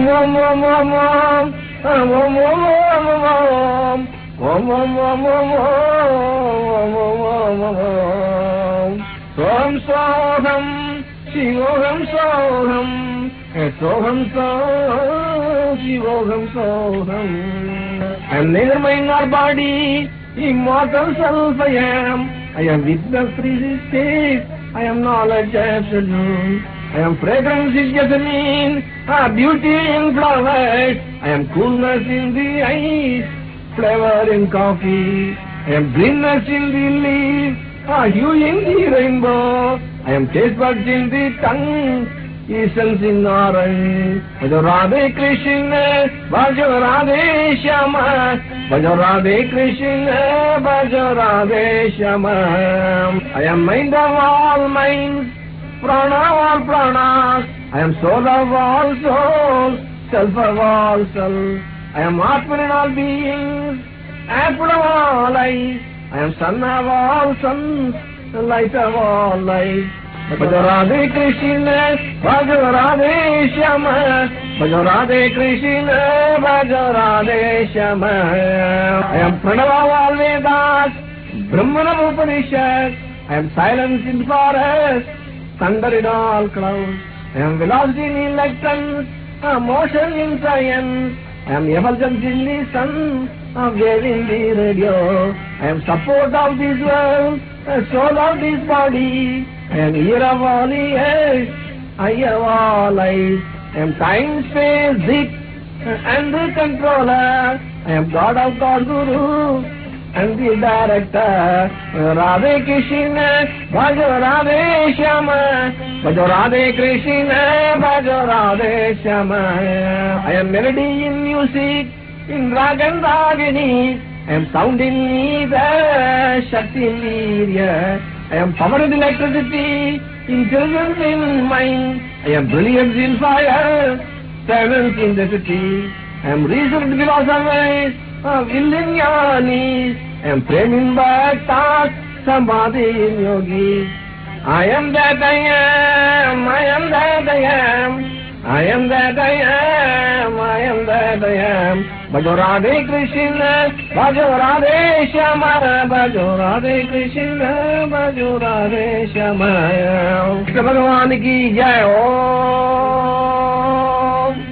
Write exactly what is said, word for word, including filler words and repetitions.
Om Om Om Om Om Om Om Om Om Om Om Om Om Om Om Om Soham Soham Shivoham Soham Soham Soham Shivoham Soham. I am neither mind nor body, immortal self I am. I am witness three state, I am knowledge absolute. I am fragrance in jasmine, ah, beauty in flowers. I am coolness in the eyes, flavor in coffee. I am greenness in the leaf, ah, hue in the rainbow. I am taste buds in the tongue, essence in orange. Bhajo Radhe Krishna, Bhajo Radhe Shyama, Bhajo Radhe Krishna, Bhajo Radhe Shyama. I am mind of all minds, prana of all pranas. I am soul of all souls, self of all self. I am Atman in all beings, apple of all eyes. I am son of all sons, the light of all light. Bhajo Radhe Krishna, Bhajo Radhe Shyama, Bhajo Radhe Krishna, Bhajo Radhe Shyama. I am Pranava of all Vedas, Brahman of Upanishad. I am silence in forest, thunder in all clouds. I am velocity in electrons, motion in science. I am effulgence in the sun, wave in the radio. I am support of this world, soul of this body. I am ear of all ears, eye of all eyes. I am time, space, zik, and the controller. I am God of God Guru, and the director. Radhe Krishna, Bhajo Radhe Shyama, Bhajo Radhe Krishna, Bhajo Radhe Shyama. I am melody in music, in rag and ragini. I am sound in ether, Shakti in Virya. I am power in electricity, intelligence in mind. I am brilliance in fire, silence in the city. I am reason in philosophers, will in jnanis. I am prem in bhaktas, samadhi in yogis. I am that I am, I am that I am. I am that I am, I am that I am. Bhajo Radhe Krishna, Bhajo Radhe Shyama, Bhajo Radhe Krishna, Bhajo Radhe Shyama. Krishna Bhagavan ki jai. Om